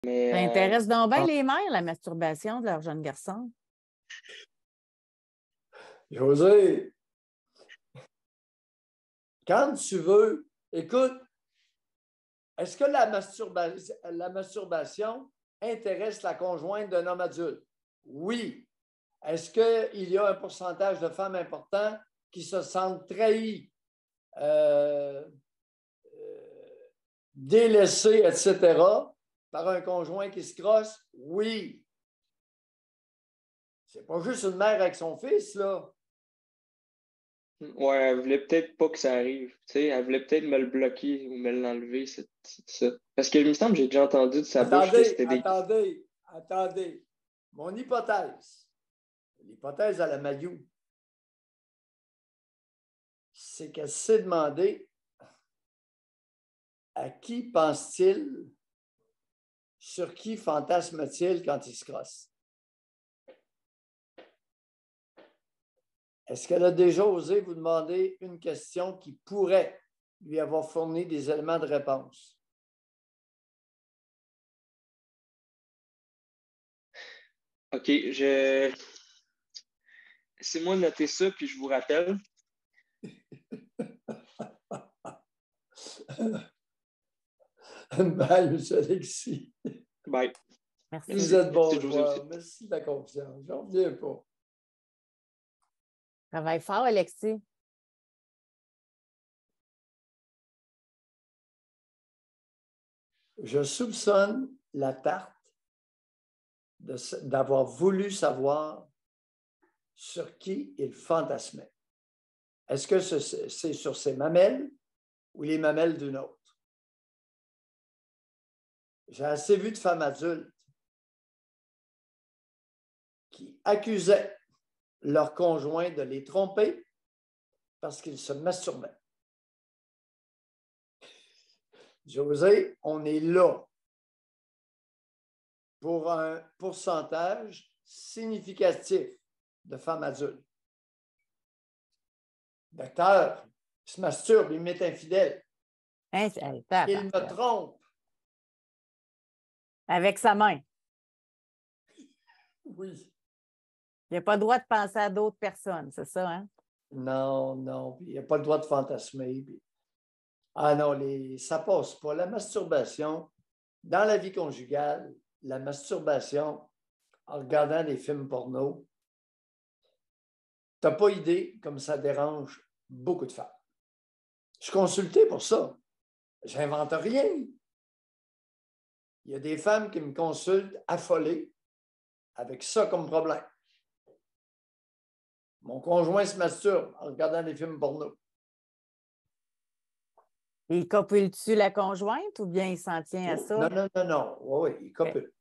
Mais Ça intéresse donc bien les mères, la masturbation de leurs jeunes garçons. José, quand tu veux, écoute, est-ce que la masturbation intéresse la conjointe d'un homme adulte? Oui. Est-ce qu'il y a un pourcentage de femmes important qui se sentent trahies, délaissées, etc., par un conjoint qui se crosse? Oui. C'est pas juste une mère avec son fils, là. ouais, elle voulait peut-être pas que ça arrive. Tu sais, elle voulait peut-être me le bloquer ou me l'enlever, c'est ça. Parce que il me semble que j'ai déjà entendu de sa bouche que c'était des... Attendez. Mon hypothèse, l'hypothèse à la Mayou, c'est qu'elle s'est demandé à qui pense-t-il, sur qui fantasme-t-il quand il se crosse? Est-ce qu'elle a déjà osé vous demander une question qui pourrait lui avoir fourni des éléments de réponse? OK, laissez-moi noter ça, puis je vous rappelle. Bye, M. Alexis. Bye. Merci. Vous êtes bon, Merci, José, aussi. Merci de la confiance. J'en reviens pas. Travaille fort, Alexis. Je soupçonne la tarte d'avoir voulu savoir sur qui il fantasmait. Est-ce que c'est sur ses mamelles ou les mamelles d'une autre? J'ai assez vu de femmes adultes qui accusaient leur conjoint de les tromper parce qu'ils se masturbaient. José, on est là pour un pourcentage significatif de femmes adultes. Docteur, il se masturbe, il m'est infidèle. Hein, Il me trompe. Avec sa main. Oui. Il n'a pas le droit de penser à d'autres personnes, c'est ça, hein? Non. Il n'y a pas le droit de fantasmer. Ah non, ça ne passe pas. La masturbation, dans la vie conjugale, la masturbation, en regardant des films porno, tu n'as pas idée comme ça dérange beaucoup de femmes. Je suis consulté pour ça. Je n'invente rien. Il y a des femmes qui me consultent affolées avec ça comme problème. Mon conjoint se masturbe en regardant des films porno. Il copule-tu la conjointe ou bien il s'en tient à ça? Non. Oui, il copule.